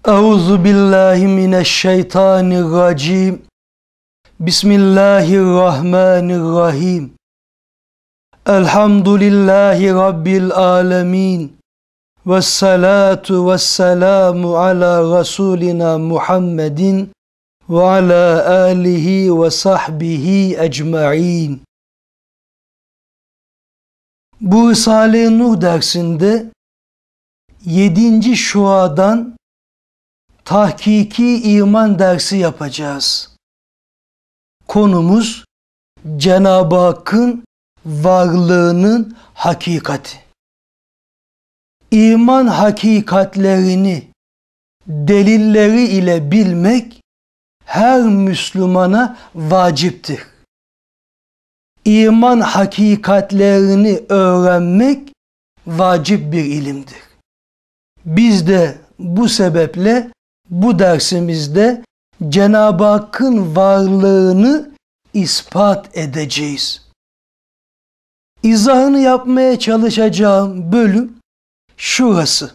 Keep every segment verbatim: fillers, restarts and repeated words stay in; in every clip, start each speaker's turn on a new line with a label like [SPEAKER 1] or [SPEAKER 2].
[SPEAKER 1] Euzu billahi mineşşeytanirracim. Bismillahirrahmanirrahim. Elhamdülillahi Rabbil alemin. Vessalatu vesselamu ala Resulina Muhammedin ve ala alihi ve sahbihi ecmaîn. Bu Risale-i Nur dersinde yedinci şuadan tahkiki iman dersi yapacağız. Konumuz Cenab-ı Hakk'ın varlığının hakikati. İman hakikatlerini delilleri ile bilmek her Müslümana vaciptir. İman hakikatlerini öğrenmek vacip bir ilimdir. Biz de bu sebeple bu dersimizde Cenab-ı Hakk'ın varlığını ispat edeceğiz. İzahını yapmaya çalışacağım bölüm şurası.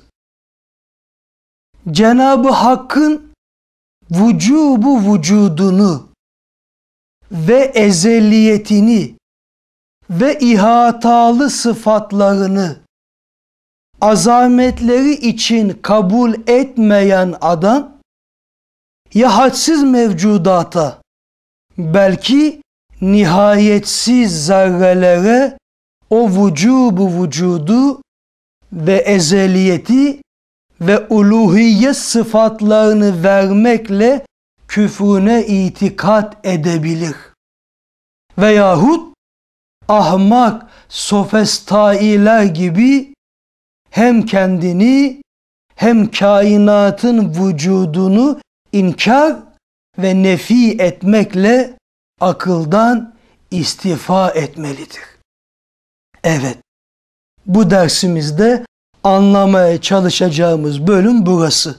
[SPEAKER 1] Cenab-ı Hakk'ın vücubu vücudunu ve ezeliyetini ve ihatalı sıfatlarını azametleri için kabul etmeyen adam ya hadsiz mevcudata, belki nihayetsiz zerrelere o vücubu vücudu ve ezeliyeti ve uluhiyet sıfatlarını vermekle küfrüne itikat edebilir. Veyahut ahmak sofistailer gibi hem kendini hem kainatın vücudunu inkar ve nefi etmekle akıldan istifa etmelidir. Evet, bu dersimizde anlamaya çalışacağımız bölüm burası.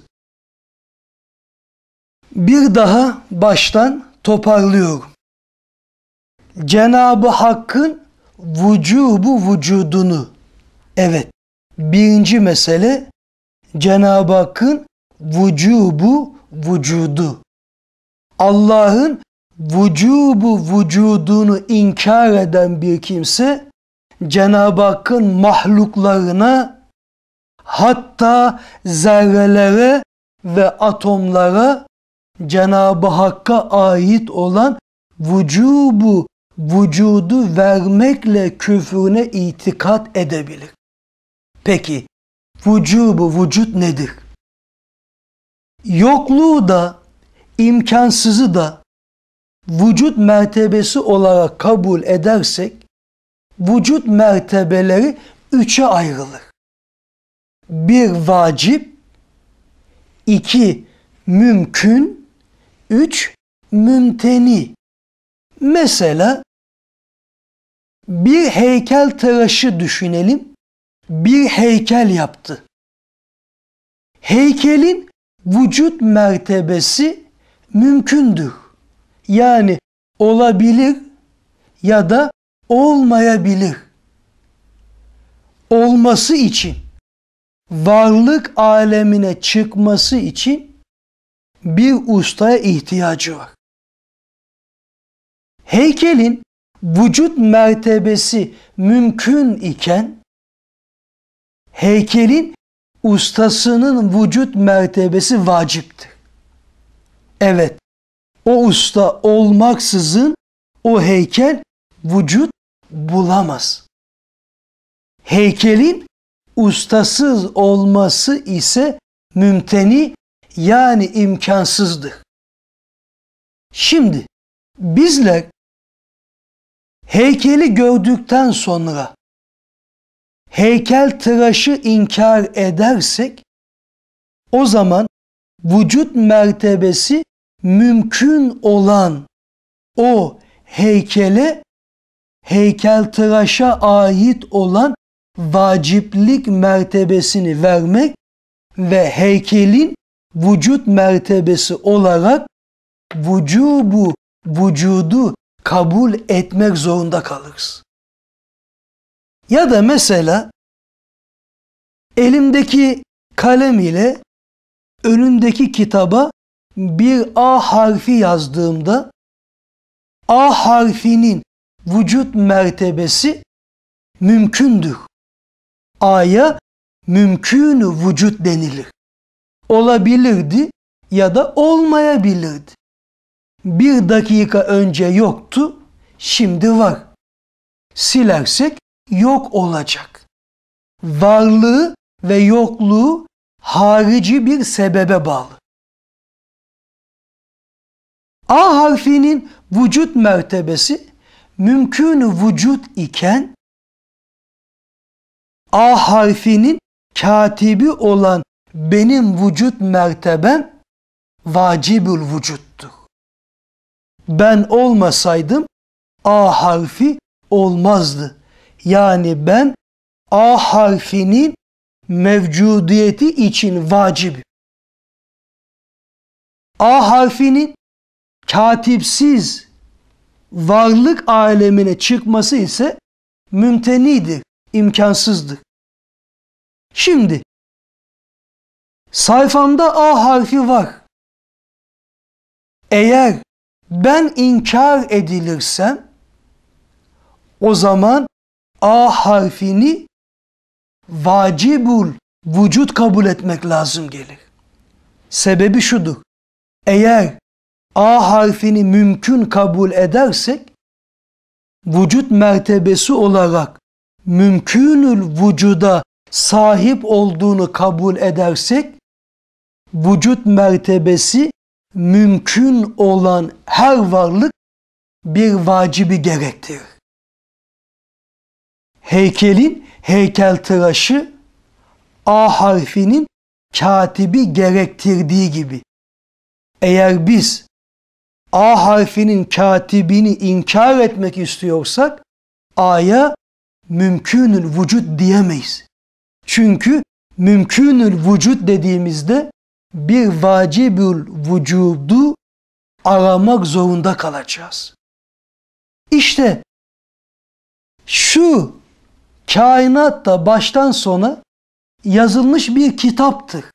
[SPEAKER 1] Bir daha baştan toparlıyorum. Cenab-ı Hakk'ın vücubu vücudunu, evet, birinci mesele Cenab-ı Hakk'ın vücubu vücudu. Allah'ın vücubu vücudunu inkar eden bir kimse Cenab-ı Hakk'ın mahluklarına, hatta zerrelere ve atomlara Cenab-ı Hakk'a ait olan vücubu vücudu vermekle küfrüne itikat edebilir. Peki vücubu vücut nedir? Yokluğu da imkansızı da vücut mertebesi olarak kabul edersek vücut mertebeleri üçe ayrılır. Bir vacip, iki mümkün, üç mümteni. Mesela bir heykeltıraşı düşünelim. Bir heykel yaptı. Heykelin vücut mertebesi mümkündür. Yani olabilir ya da olmayabilir. Olması için, varlık alemine çıkması için bir ustaya ihtiyacı var. Heykelin vücut mertebesi mümkün iken heykelin ustasının vücut mertebesi vaciptir. Evet, o usta olmaksızın o heykel vücut bulamaz. Heykelin ustasız olması ise mümteni, yani imkansızdır. Şimdi bizler heykeli gördükten sonra heykeltıraşı inkar edersek o zaman vücut mertebesi mümkün olan o heykele heykeltıraşa ait olan vaciplik mertebesini vermek ve heykelin vücut mertebesi olarak vücubu vücudu kabul etmek zorunda kalırız. Ya da mesela elimdeki kalem ile önündeki kitaba bir A harfi yazdığımda A harfinin vücut mertebesi mümkündür. A'ya mümkün vücut denilir. Olabilirdi ya da olmayabilirdi. Bir dakika önce yoktu, şimdi var. Silersek yok olacak. Varlığı ve yokluğu harici bir sebebe bağlı. A harfinin vücut mertebesi mümkün vücut iken A harfinin katibi olan benim vücut mertebem vacibül vücuttur. Ben olmasaydım A harfi olmazdı. Yani ben A harfinin mevcudiyeti için vacibim. A harfinin katipsiz varlık alemine çıkması ise mümtenidir, imkansızdır. Şimdi sayfamda A harfi var. Eğer ben inkar edilirsem o zaman A harfini vacibul vücut kabul etmek lazım gelir. Sebebi şudur. Eğer A harfini mümkün kabul edersek vücut mertebesi olarak mümkünül vücuda sahip olduğunu kabul edersek vücut mertebesi mümkün olan her varlık bir vacibi gerektirir. Heykelin heykeltıraşı A harfinin katibi gerektirdiği gibi. Eğer biz A harfinin katibini inkar etmek istiyorsak A'ya mümkünül vücut diyemeyiz. Çünkü mümkünül vücut dediğimizde bir vacibül vücudu aramak zorunda kalacağız. İşte şu kainat da baştan sona yazılmış bir kitaptır.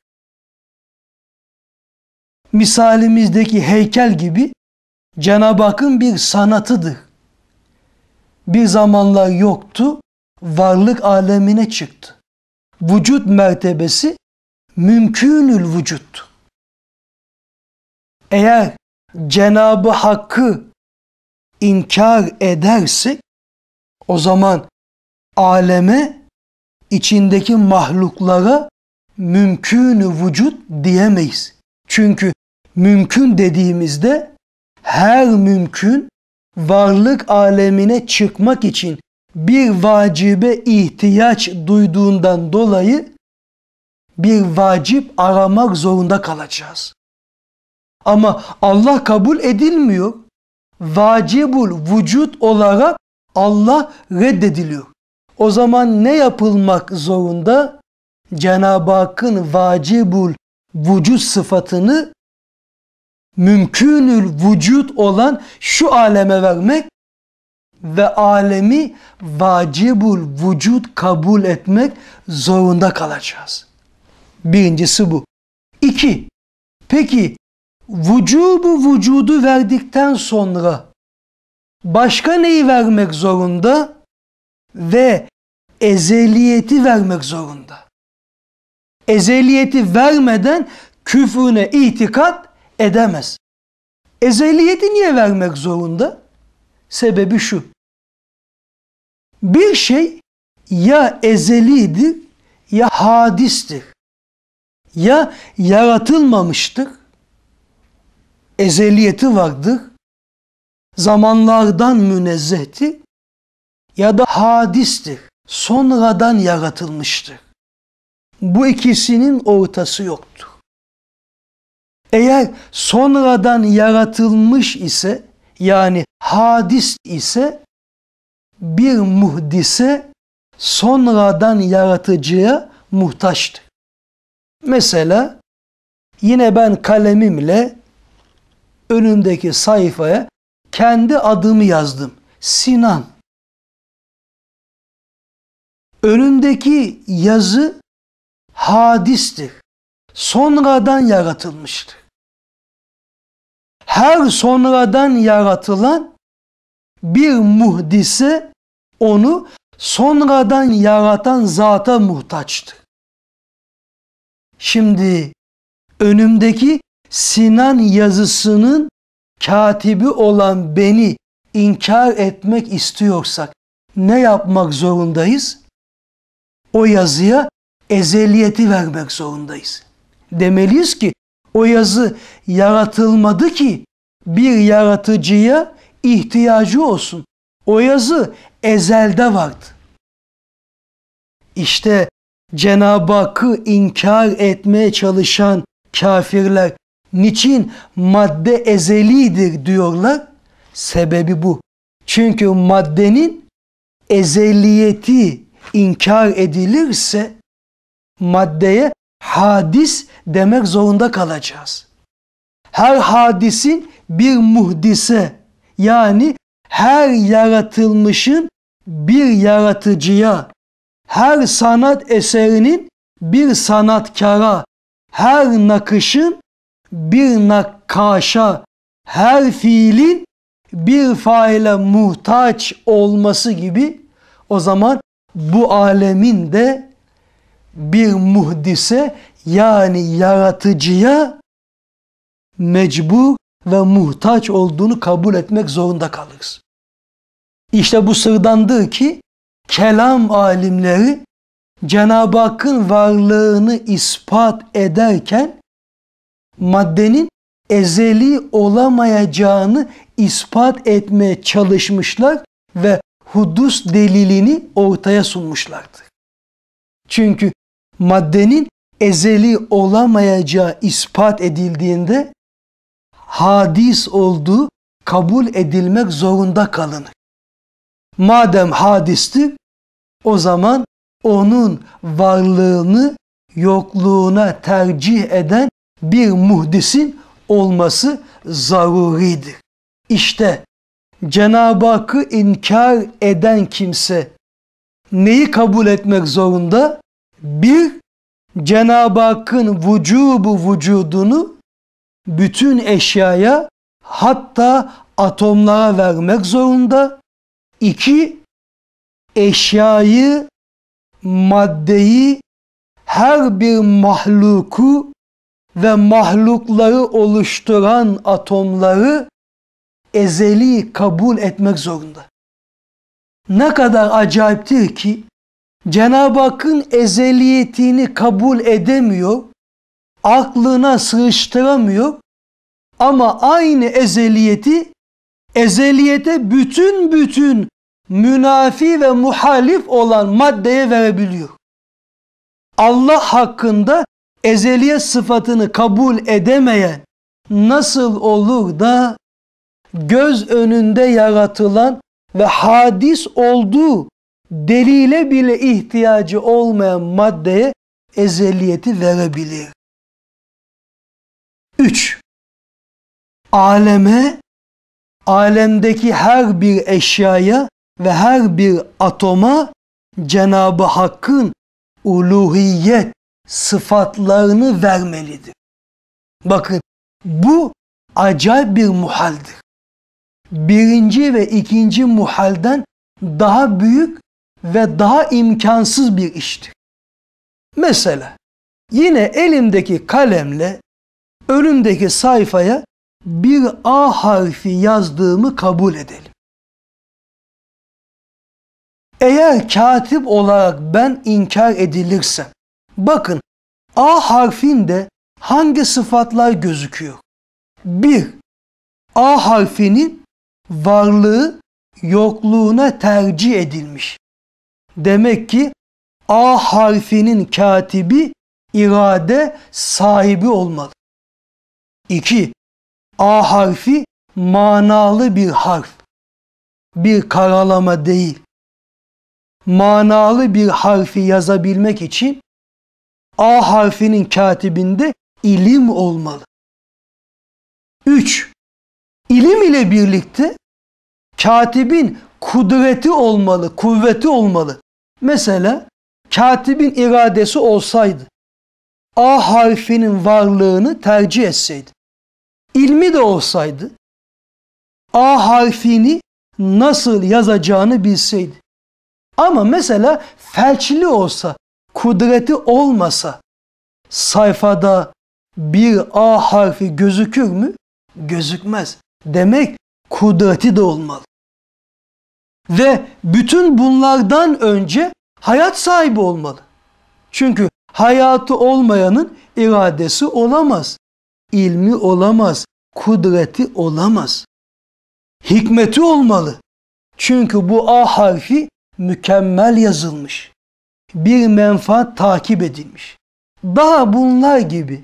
[SPEAKER 1] Misalimizdeki heykel gibi Cenab-ı Hakk'ın bir sanatıdır. Bir zamanlar yoktu, varlık alemine çıktı. Vücut mertebesi mümkünül vücuttu. Eğer Cenab-ı Hakk'ı inkar edersek o zaman aleme, içindeki mahluklara mümkün vücut diyemeyiz. Çünkü mümkün dediğimizde her mümkün varlık alemine çıkmak için bir vacibe ihtiyaç duyduğundan dolayı bir vacip aramak zorunda kalacağız. Ama Allah kabul edilmiyor. Vacibul vücut olarak Allah reddediliyor. O zaman ne yapılmak zorunda? Cenab-ı Hakk'ın vacibul vücut sıfatını mümkünül vücut olan şu aleme vermek ve alemi vacibul vücut kabul etmek zorunda kalacağız. Birincisi bu. İki, peki vücubu vücudu verdikten sonra başka neyi vermek zorunda? Ve ezeliyeti vermek zorunda. Ezeliyeti vermeden küfrüne itikat edemez. Ezeliyeti niye vermek zorunda? Sebebi şu. Bir şey ya ezelidir ya hadistir. Ya yaratılmamıştır, ezeliyeti vardır, zamanlardan münezzehtir ya da hadistir, sonradan yaratılmıştır. Bu ikisinin ortası yoktur. Eğer sonradan yaratılmış ise, yani hadis ise, bir muhdise sonradan yaratıcıya muhtaçtır. Mesela yine ben kalemimle önümdeki sayfaya kendi adımı yazdım. Sinan. Önümdeki yazı hadistir. sonradan yaratılmıştır. Her sonradan yaratılan bir muhdise onu sonradan yaratan zata muhtaçtır. Şimdi önümdeki Sinan yazısının katibi olan beni inkar etmek istiyorsak ne yapmak zorundayız? O yazıya ezeliyeti vermek zorundayız. Demeliyiz ki o yazı yaratılmadı ki bir yaratıcıya ihtiyacı olsun. O yazı ezelde vardı. İşte Cenab-ı Hakk'ı inkar etmeye çalışan kafirler niçin madde ezelidir diyorlar? Sebebi bu. Çünkü maddenin ezeliyeti inkar edilirse maddeye hadis demek zorunda kalacağız. Her hadisin bir muhdise, yani her yaratılmışın bir yaratıcıya, her sanat eserinin bir sanatkara, her nakışın bir nakkaşa, her fiilin bir faile muhtaç olması gibi, o zaman bu alemin de bir muhdise, yani yaratıcıya mecbur ve muhtaç olduğunu kabul etmek zorunda kalırız. İşte bu sırdandır ki kelam alimleri Cenab-ı Hakk'ın varlığını ispat ederken maddenin ezeli olamayacağını ispat etmeye çalışmışlar ve hudus delilini ortaya sunmuşlardır. Çünkü maddenin ezeli olamayacağı ispat edildiğinde hadis olduğu kabul edilmek zorunda kalınır. Madem hadistir, o zaman onun varlığını yokluğuna tercih eden bir muhdisin olması zaruridir. İşte Cenab-ı Hakk'ı inkar eden kimse neyi kabul etmek zorunda? Bir, Cenab-ı Hakk'ın vücubu vücudunu bütün eşyaya, hatta atomlara vermek zorunda. İki, eşyayı, maddeyi, her bir mahluku ve mahlukları oluşturan atomları ezeli kabul etmek zorunda. Ne kadar acayiptir ki Cenab-ı Hakk'ın ezeliyetini kabul edemiyor, aklına sığıştıramıyor ama aynı ezeliyeti ezeliyete bütün bütün münafi ve muhalif olan maddeye verebiliyor. Allah hakkında ezeliyet sıfatını kabul edemeyen nasıl olur da göz önünde yaratılan ve hadis olduğu delile bile ihtiyacı olmayan maddeye ezeliyeti verebilir? Üç, aleme, alemdeki her bir eşyaya ve her bir atoma Cenab-ı Hakk'ın uluhiyet sıfatlarını vermelidir. Bakın, bu acayip bir muhaldir. Birinci ve ikinci muhalden daha büyük ve daha imkansız bir iştir. Mesela yine elimdeki kalemle önümdeki sayfaya bir A harfi yazdığımı kabul edelim. Eğer katip olarak ben inkar edilirsem, bakın A harfinde hangi sıfatlar gözüküyor? Bir, A harfinin varlığı yokluğuna tercih edilmiş. Demek ki A harfinin katibi irade sahibi olmalı. İki, A harfi manalı bir harf. Bir karalama değil. Manalı bir harfi yazabilmek için A harfinin katibinde ilim olmalı. Üç, ilim ile birlikte katibin kudreti olmalı, kuvveti olmalı. Mesela katibin iradesi olsaydı A harfinin varlığını tercih etseydi. İlmi de olsaydı, A harfini nasıl yazacağını bilseydi. Ama mesela felçli olsa, kudreti olmasa, sayfada bir A harfi gözükür mü? Gözükmez. Demek kudreti de olmalı. Ve bütün bunlardan önce hayat sahibi olmalı. Çünkü hayatı olmayanın iradesi olamaz, ilmi olamaz, kudreti olamaz. Hikmeti olmalı. Çünkü bu A harfi mükemmel yazılmış. Bir menfaat takip edilmiş. Daha bunlar gibi.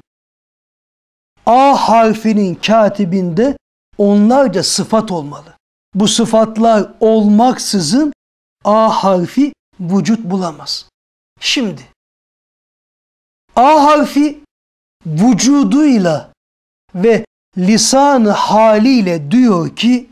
[SPEAKER 1] A harfinin katibinde onlarca sıfat olmalı. Bu sıfatlar olmaksızın A harfi vücut bulamaz. Şimdi A harfi vücuduyla ve lisan-ı haliyle diyor ki,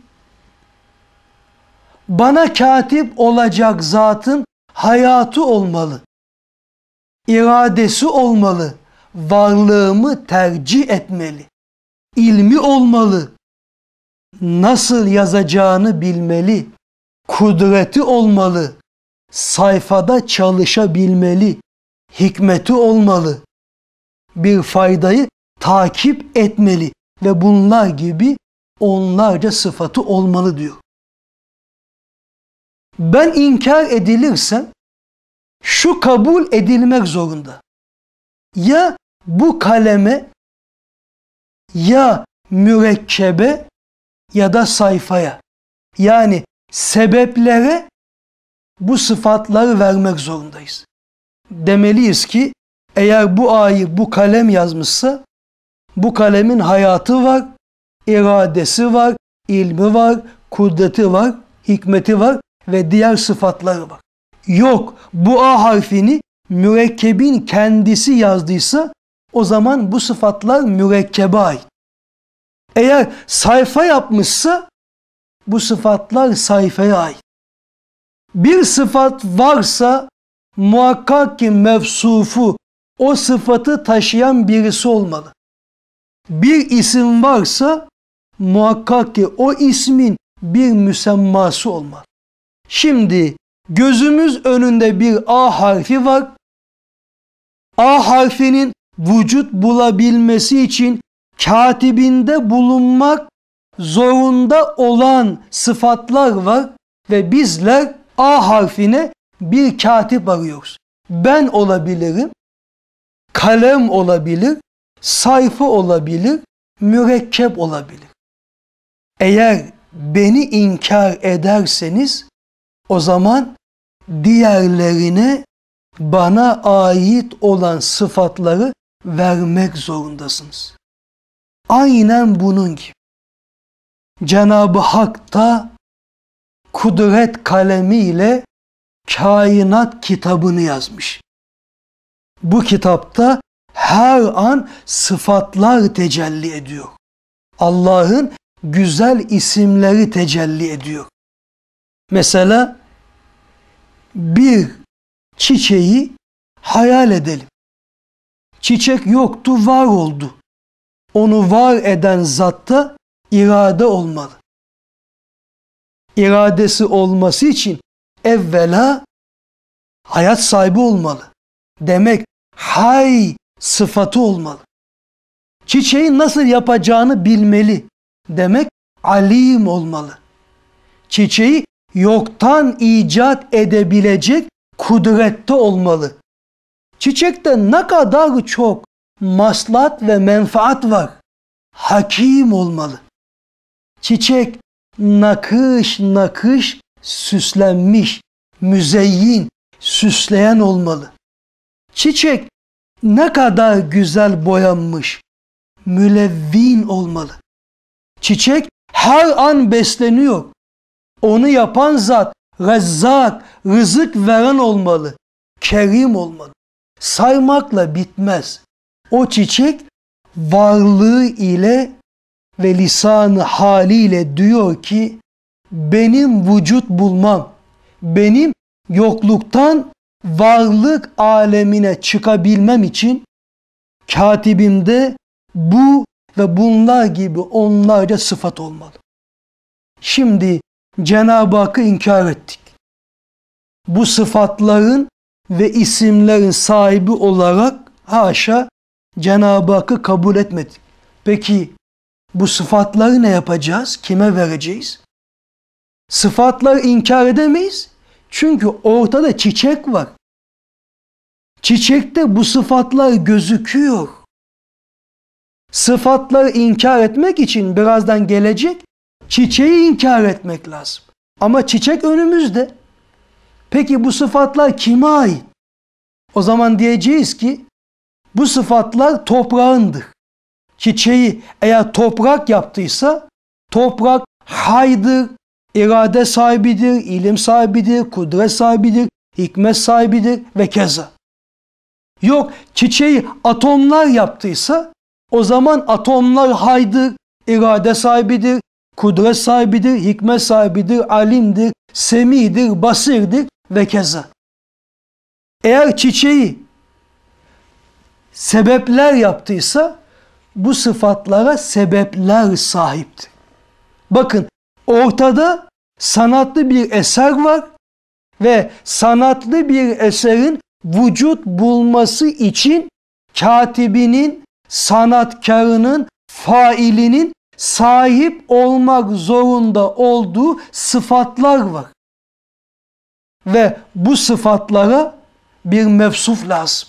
[SPEAKER 1] bana katip olacak zatın hayatı olmalı, iradesi olmalı, varlığımı tercih etmeli, ilmi olmalı, nasıl yazacağını bilmeli, kudreti olmalı, sayfada çalışabilmeli, hikmeti olmalı, bir faydayı takip etmeli ve bunlar gibi onlarca sıfatı olmalı diyor. Ben inkar edilirsem şu kabul edilmek zorunda. Ya bu kaleme, ya mürekkebe ya da sayfaya, yani sebeplere bu sıfatları vermek zorundayız. Demeliyiz ki eğer bu A'yı bu kalem yazmışsa bu kalemin hayatı var, iradesi var, ilmi var, kudreti var, hikmeti var ve diğer sıfatları var. Yok, bu A harfini mürekkebin kendisi yazdıysa o zaman bu sıfatlar mürekkebe ait. Eğer sayfa yapmışsa bu sıfatlar sayfaya ait. Bir sıfat varsa muhakkak ki mevsufu, o sıfatı taşıyan birisi olmalı. Bir isim varsa muhakkak ki o ismin bir müsemması olmalı. Şimdi gözümüz önünde bir A harfi var. A harfinin vücut bulabilmesi için katibinde bulunmak zorunda olan sıfatlar var ve bizler A harfine bir katip arıyoruz. Ben olabilirim, kalem olabilir, sayfa olabilir, mürekkep olabilir. Eğer beni inkar ederseniz o zaman diğerlerine bana ait olan sıfatları vermek zorundasınız. Aynen bunun gibi. Cenab-ı Hak da kudret kalemiyle kainat kitabını yazmış. Bu kitapta her an sıfatlar tecelli ediyor. Allah'ın güzel isimleri tecelli ediyor. Mesela bir çiçeği hayal edelim. Çiçek yoktu, var oldu. Onu var eden zatta irade olmalı. İradesi olması için evvela hayat sahibi olmalı. Demek hay sıfatı olmalı. Çiçeği nasıl yapacağını bilmeli. Demek alim olmalı. Çiçeği yoktan icat edebilecek kudrette olmalı. Çiçekte ne kadar çok maslahat ve menfaat var. Hakim olmalı. Çiçek nakış nakış süslenmiş, müzeyyin, süsleyen olmalı. Çiçek ne kadar güzel boyanmış, mülevvin olmalı. Çiçek her an besleniyor. Onu yapan zat Rezzak, rızık veren olmalı, kerim olmalı. Saymakla bitmez. O çiçek varlığı ile ve lisan-ı haliyle diyor ki benim vücut bulmam, benim yokluktan varlık alemine çıkabilmem için katibimde bu ve bunlar gibi onlarca sıfat olmalı. Şimdi Cenab-ı Hakk'ı inkar ettik. Bu sıfatların ve isimlerin sahibi olarak haşa Cenab-ı Hakk'ı kabul etmedik. Peki bu sıfatları ne yapacağız? Kime vereceğiz? Sıfatları inkar edemeyiz. Çünkü ortada çiçek var. Çiçekte bu sıfatlar gözüküyor. Sıfatları inkar etmek için birazdan gelecek çiçeği inkar etmek lazım. Ama çiçek önümüzde. Peki bu sıfatlar kime ait? O zaman diyeceğiz ki bu sıfatlar toprağındır. Çiçeği eğer toprak yaptıysa toprak haydır, irade sahibidir, ilim sahibidir, kudret sahibidir, hikmet sahibidir ve keza. Yok, çiçeği atomlar yaptıysa o zaman atomlar haydır, irade sahibidir, kudret sahibidir, hikmet sahibidir, alimdir, semidir, basirdir ve keza. Eğer çiçeği sebepler yaptıysa bu sıfatlara sebepler sahiptir. Bakın ortada sanatlı bir eser var ve sanatlı bir eserin vücut bulması için katibinin, sanatkarının, failinin sahip olmak zorunda olduğu sıfatlar var. Ve bu sıfatlara bir mevsuf lazım.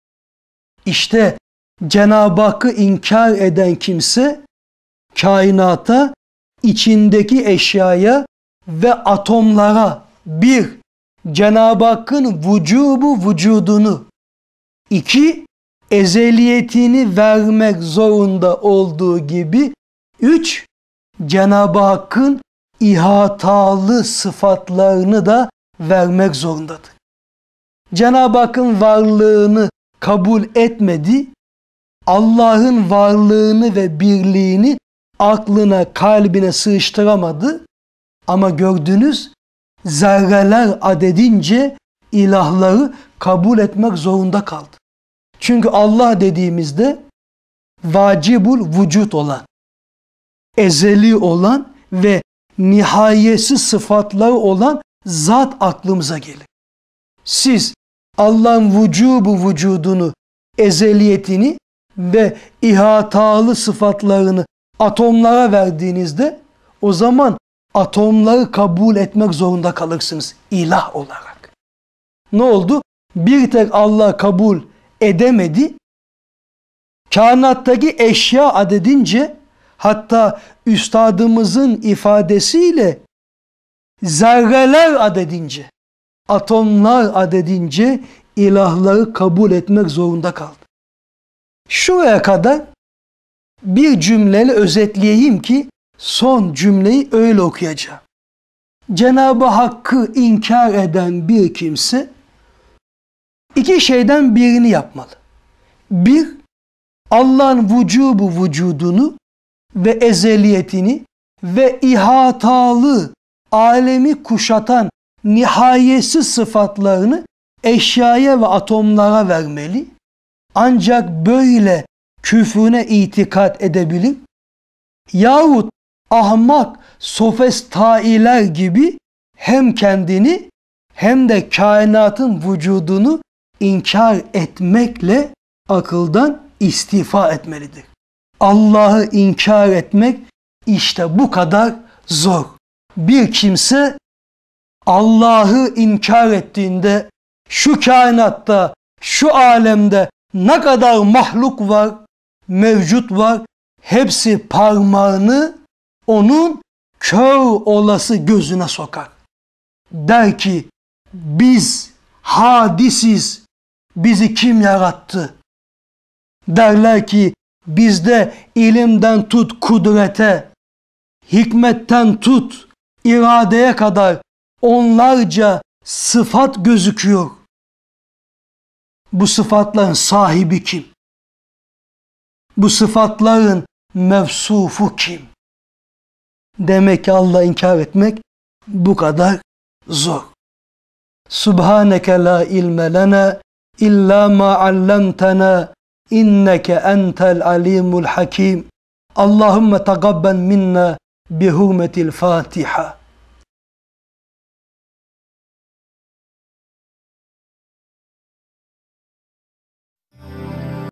[SPEAKER 1] İşte Cenab-ı Hakk'ı inkar eden kimse kainata, içindeki eşyaya ve atomlara bir, Cenab-ı Hakk'ın vücubu vücudunu, iki, ezeliyetini vermek zorunda olduğu gibi, üç, Cenab-ı Hakk'ın ihatalı sıfatlarını da vermek zorundadır. Cenab-ı Hakk'ın varlığını kabul etmedi, Allah'ın varlığını ve birliğini aklına, kalbine sığıştıramadı. Ama gördünüz, zerreler adedince ilahları kabul etmek zorunda kaldı. Çünkü Allah dediğimizde vacibul vücut olan, ezeli olan ve nihayetsiz sıfatları olan zat aklımıza gelir. Siz Allah'ın vücubu vücudunu, ezeliyetini ve ihatalı sıfatlarını atomlara verdiğinizde o zaman atomları kabul etmek zorunda kalırsınız ilah olarak. Ne oldu? Bir tek Allah kabul edemedi. Kainattaki eşya adedince, hatta üstadımızın ifadesiyle zerreler adedince, atomlar adedince ilahları kabul etmek zorunda kaldı. Şuraya kadar bir cümleyle özetleyeyim ki son cümleyi öyle okuyacağım. Cenab-ı Hakk'ı inkar eden bir kimse iki şeyden birini yapmalı. Bir, Allah'ın vücubu vücudunu ve ezeliyetini ve ihatalı alemi kuşatan nihayetsiz sıfatlarını eşyaya ve atomlara vermeli. Ancak böyle küfrüne itikat edebilir. Yahut ahmak sofistailer gibi hem kendini hem de kainatın vücudunu inkar etmekle akıldan istifa etmelidir. Allah'ı inkar etmek işte bu kadar zor. Bir kimse Allah'ı inkar ettiğinde şu kainatta, şu alemde ne kadar mahluk var, mevcut var, hepsi parmağını onun kör olası gözüne sokar. Der ki biz hadisiz, bizi kim yarattı? Derler ki bizde ilimden tut kudrete, hikmetten tut iradeye kadar onlarca sıfat gözüküyor. Bu sıfatların sahibi kim? Bu sıfatların mevsufu kim? Demek ki Allah'ı inkar etmek bu kadar zor. Subhaneke la ilme lena illa ma allamtana inneke entel alimul hakim. Allahümme tagabben minna bi hurmetil Fatiha.